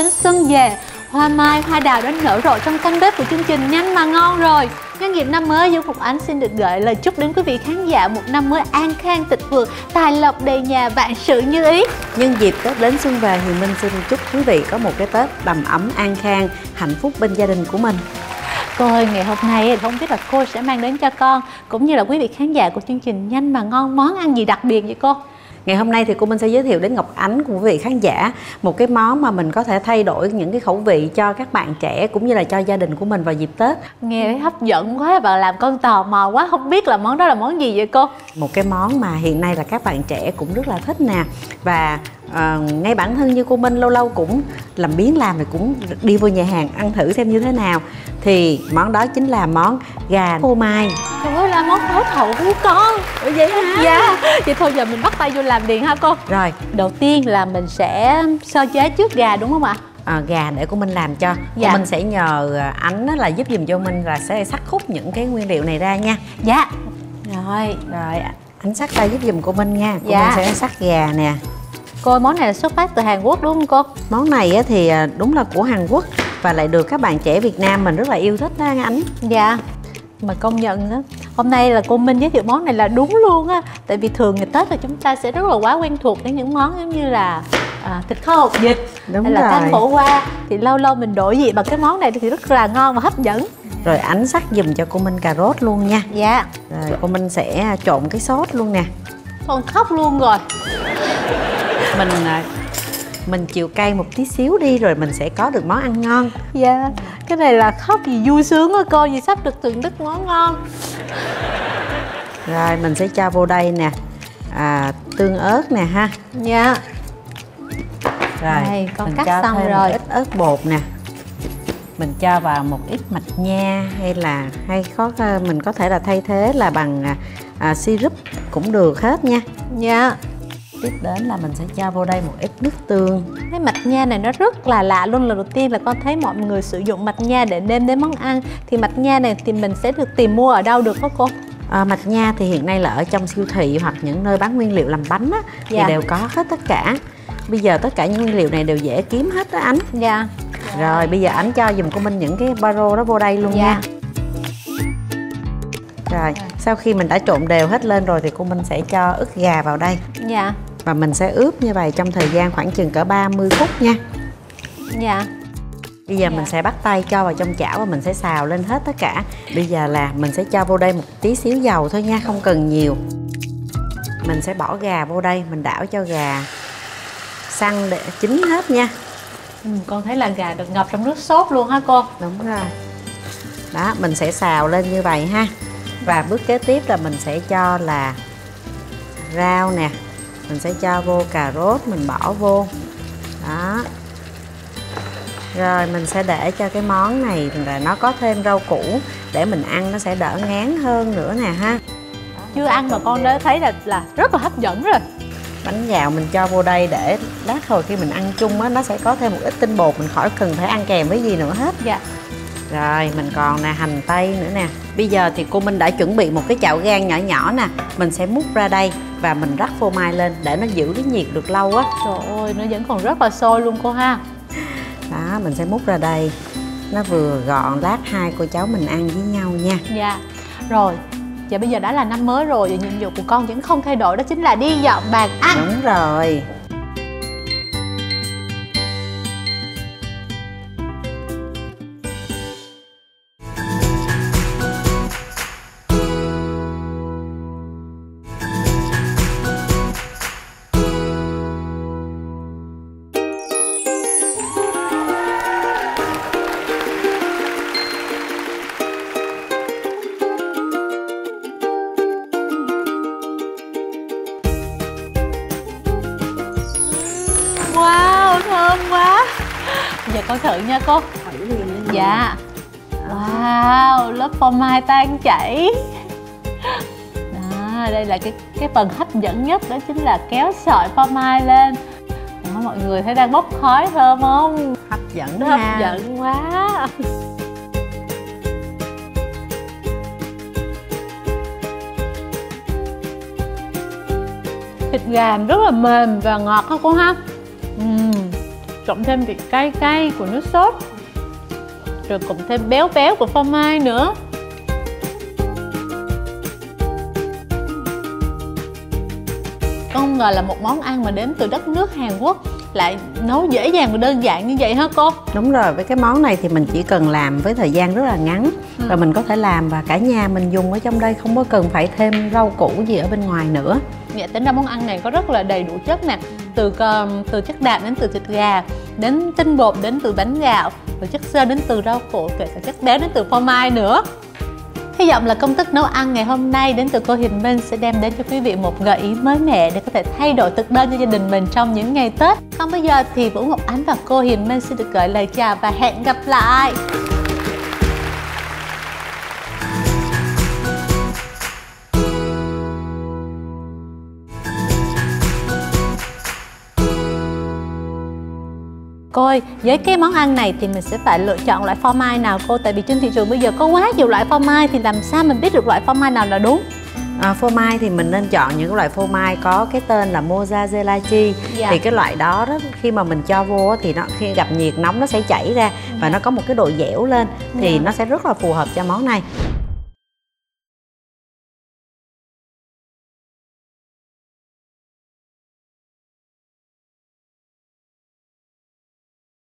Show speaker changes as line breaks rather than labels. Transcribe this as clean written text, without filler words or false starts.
đến xuân về, hoa mai, hoa đào đã nở rộ trong căn bếp của chương trình Nhanh Mà Ngon rồi. Nhân dịp năm mới, Dương Ngọc Ánh xin được gửi lời chúc đến quý vị khán giả một năm mới an khang tịch vượng, tài lộc đầy nhà, vạn sự như ý.
Nhân dịp Tết đến xuân về, Huyền Minh xin chúc quý vị có một cái Tết đầm ấm an khang, hạnh phúc bên gia đình của mình.
Cô ơi, ngày hôm nay không biết là cô sẽ mang đến cho con cũng như là quý vị khán giả của chương trình Nhanh Mà Ngon món ăn gì đặc biệt vậy cô?
Ngày hôm nay thì cô Minh sẽ giới thiệu đến Ngọc Ánh của quý vị khán giả một cái món mà mình có thể thay đổi những cái khẩu vị cho các bạn trẻ cũng như là cho gia đình của mình vào dịp Tết.
Nghe hấp dẫn quá và làm con tò mò quá, không biết là món đó là món gì vậy cô?
Một cái món mà hiện nay là các bạn trẻ cũng rất là thích nè. Và ngay bản thân như cô Minh lâu lâu cũng làm biếng làm thì cũng đi vô nhà hàng ăn thử xem như thế nào. Thì món đó chính là món gà phô mai.
Trời ơi, là món tối hậu của con.
Ủa vậy hả?
Dạ. Vậy thôi giờ mình bắt tay vô làm liền ha cô.
Rồi.
Đầu tiên là mình sẽ sơ chế trước gà đúng không ạ?
Gà để cô Minh làm cho.
Dạ.
Cô Minh sẽ nhờ Ánh là giúp giùm cho Minh là sẽ sắc khúc những cái nguyên liệu này ra nha.
Dạ. Rồi.
Rồi Ánh sắc tay giúp giùm cô Minh nha. Cô
Dạ.
Minh sẽ sắc gà nè.
Cô, món này là xuất phát từ Hàn Quốc đúng không cô?
Món này thì đúng là của Hàn Quốc và lại được các bạn trẻ Việt Nam mình rất là yêu thích đó Ánh.
Dạ. Mà công nhận đó, hôm nay là cô Minh giới thiệu món này là đúng luôn á. Tại vì thường ngày Tết là chúng ta sẽ rất là quá quen thuộc đến những món giống như là thịt kho hột vịt hay là canh khổ qua. Thì lâu lâu mình đổi vị bằng cái món này thì rất là ngon và hấp dẫn.
Rồi Ánh sắc giùm cho cô Minh cà rốt luôn nha.
Dạ.
Rồi cô Minh sẽ trộn cái sốt luôn nè.
Con khóc luôn rồi.
Mình chịu cay một tí xíu đi rồi mình sẽ có được món ăn ngon.
Dạ. Cái này là khóc vì vui sướng á cô, vì sắp được thưởng thức món ngon.
Rồi mình sẽ cho vô đây nè tương ớt nè ha.
Dạ.
Rồi
đây, con
mình
cắt
cho
xong
thêm
rồi.
một ít ớt bột nè. Mình cho vào một ít mạch nha mình có thể là thay thế là bằng syrup cũng được hết nha.
Dạ.
Tiếp đến là mình sẽ cho vô đây một ít nước tương.
Cái mạch nha này nó rất là lạ luôn. Lần đầu tiên là con thấy mọi người sử dụng mạch nha để nêm đến món ăn. Thì mạch nha này thì mình sẽ được tìm mua ở đâu được hả cô?
Mạch nha thì hiện nay là ở trong siêu thị hoặc những nơi bán nguyên liệu làm bánh á,
dạ.
thì đều có hết tất cả. Bây giờ tất cả những nguyên liệu này đều dễ kiếm hết đó Ánh.
Dạ.
Rồi bây giờ Ánh cho dùm cô Minh những cái baro đó vô đây luôn
dạ.
nha. Rồi sau khi mình đã trộn đều hết lên rồi thì cô Minh sẽ cho ức gà vào đây.
Dạ.
Và mình sẽ ướp như vậy trong thời gian khoảng chừng cỡ 30 phút nha.
Dạ.
Bây giờ mình sẽ bắt tay cho vào trong chảo và mình sẽ xào lên hết tất cả. Bây giờ là mình sẽ cho vô đây một tí xíu dầu thôi nha, không cần nhiều. Mình sẽ bỏ gà vô đây, mình đảo cho gà săn để chín hết nha.
Con thấy là gà được ngập trong nước sốt luôn hả cô?
Đúng rồi. Đó, mình sẽ xào lên như vậy ha. Và bước kế tiếp là mình sẽ cho là rau nè. Mình sẽ cho vô cà rốt, mình bỏ vô. Đó. Rồi mình sẽ để cho cái món này là nó có thêm rau củ để mình ăn nó sẽ đỡ ngán hơn nữa nè ha.
Chưa ăn mà con đã thấy là rất là hấp dẫn rồi.
Bánh gạo mình cho vô đây để lát hồi khi mình ăn chung á, nó sẽ có thêm một ít tinh bột, mình khỏi cần phải ăn kèm với gì nữa hết.
Dạ.
Rồi mình còn nè hành tây nữa nè. Bây giờ thì cô Minh đã chuẩn bị một cái chảo gang nhỏ nhỏ nè. Mình sẽ múc ra đây và mình rắc phô mai lên để nó giữ cái nhiệt được lâu á.
Trời ơi, nó vẫn còn rất là sôi luôn cô ha.
Đó, mình sẽ múc ra đây. Nó vừa gọn, lát hai cô cháu mình ăn với nhau nha.
Dạ. Rồi, giờ bây giờ đã là năm mới rồi, và nhiệm vụ của con vẫn không thay đổi, đó chính là đi dọn bàn ăn.
Đúng rồi.
Wow, thơm quá. Giờ con thử nha cô. Dạ. Wow, lớp phô mai tan chảy. Đó, đây là cái phần hấp dẫn nhất, đó chính là kéo sợi phô mai lên. Đó, mọi người thấy đang bốc khói thơm không?
Hấp dẫn
Hấp
ha.
dẫn quá. Thịt gà rất là mềm và ngọt ha cô ha. cộng thêm vị cay cay của nước sốt, rồi cộng thêm béo béo của phô mai nữa. Không ngờ là một món ăn mà đến từ đất nước Hàn Quốc lại nấu dễ dàng và đơn giản như vậy hả cô?
Đúng rồi, với cái món này thì mình chỉ cần làm với thời gian rất là ngắn và mình có thể làm và cả nhà mình dùng ở trong đây, không có cần phải thêm rau củ gì ở bên ngoài nữa.
Dạ, tính ra món ăn này có rất là đầy đủ chất nè, từ chất đạm đến từ thịt gà, đến tinh bột đến từ bánh gạo, từ chất xơ đến từ rau củ, kể cả chất béo đến từ phô mai nữa. Hy vọng là công thức nấu ăn ngày hôm nay đến từ cô Hiền Minh sẽ đem đến cho quý vị một gợi ý mới mẻ để có thể thay đổi thực đơn cho gia đình mình trong những ngày Tết. Còn bây giờ thì Vũ Ngọc Ánh và cô Hiền Minh xin được gửi lời chào và hẹn gặp lại. Cô ơi, với cái món ăn này thì mình sẽ phải lựa chọn loại phô mai nào cô? Tại vì trên thị trường bây giờ có quá nhiều loại phô mai thì làm sao mình biết được loại phô mai nào là đúng?
Phô mai thì mình nên chọn những loại phô mai có cái tên là mozzarella cheese. Thì cái loại đó khi mà mình cho vô thì nó khi gặp nhiệt nóng nó sẽ chảy ra và nó có một cái độ dẻo lên thì nó sẽ rất là phù hợp cho món này.